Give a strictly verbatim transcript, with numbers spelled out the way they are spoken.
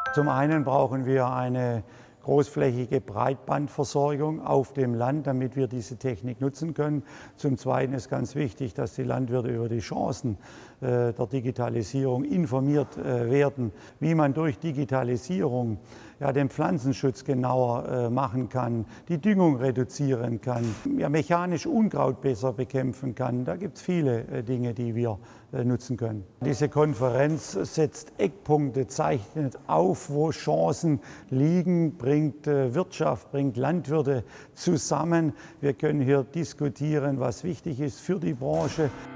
Zum einen brauchen wir eine großflächige Breitbandversorgung auf dem Land, damit wir diese Technik nutzen können. Zum Zweiten ist ganz wichtig, dass die Landwirte über die Chancen äh, der Digitalisierung informiert äh, werden, wie man durch Digitalisierung ja, den Pflanzenschutz genauer äh, machen kann, die Düngung reduzieren kann, ja, mechanisch Unkraut besser bekämpfen kann. Da gibt es viele äh, Dinge, die wir äh, nutzen können. Diese Konferenz setzt Eckpunkte, zeichnet auf, wo Chancen liegen, bringt äh, Wirtschaft, bringt Landwirte zusammen. Wir können hier diskutieren, was wichtig ist für die Branche.